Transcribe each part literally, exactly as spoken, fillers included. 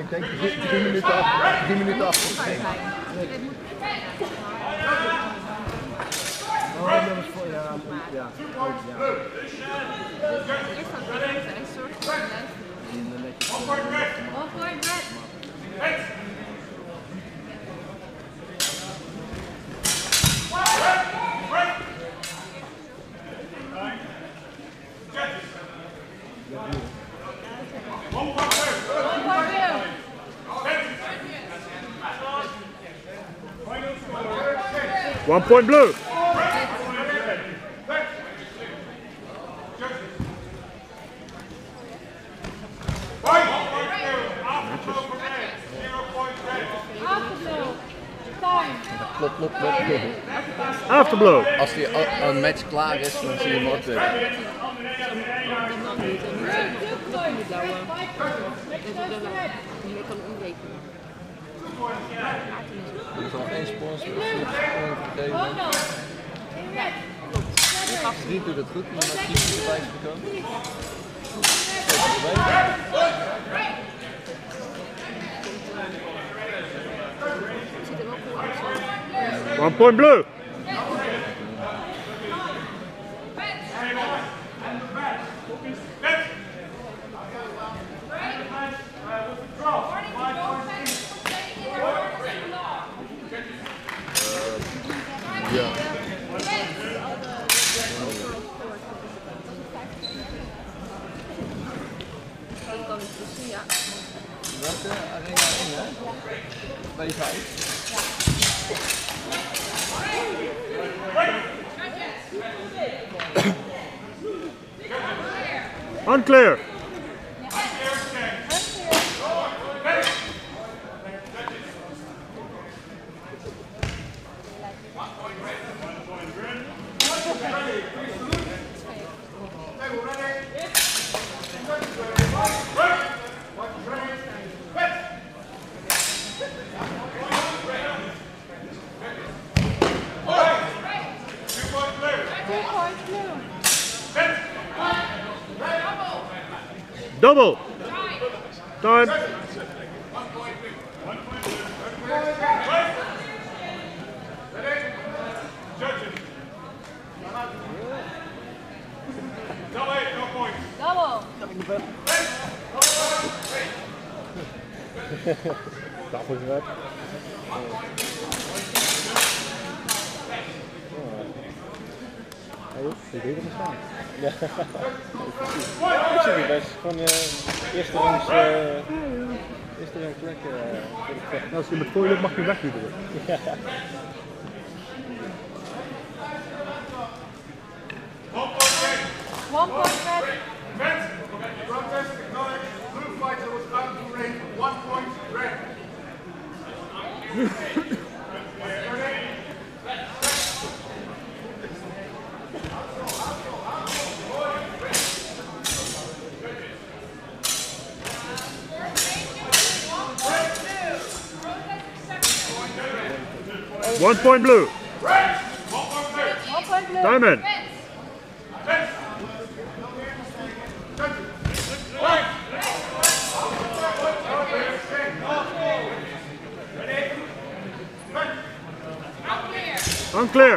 ik denk drie, drie minuten af. Drie minuten af. Oh, dat was voor ja, ja. One point blue. Klopt, klopt, klopt. Afterblow. Als die een match klaar is, dan zie je hem ook weer. Er is nog één sponsor gegeven. Die doet het goed, maar dan kies je erbij gekomen. One point blue. Ja. Welke arena in, hè? Bij vijf. Unclear. Double. Time. Double. Tafel is weg. Je deed hem staan. Ja. Ik zie die best. Gewoon uh, eerste rangs, uh, eerste rangs plek uh, voor de vecht. Als je met voor je mag je wegwiebelen. Ja. One point red. Red. Protest acknowledged. Blue fighter was out to range. One point red. One point blue. Red. One point blue. One point blue. Time in. Unclear.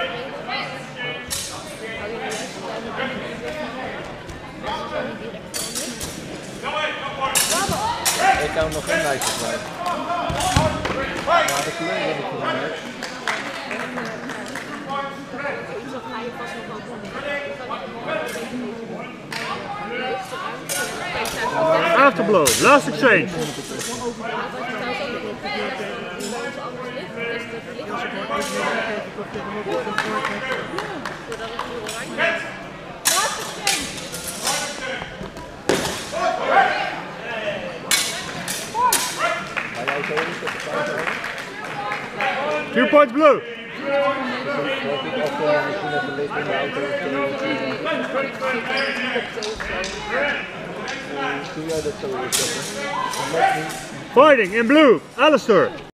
Ik kan nog geen lijstjes bij. Maar de kleur heb ik nog niet. Afterblow. Last exchange. Two points blue. Fighting in blue, Alistair.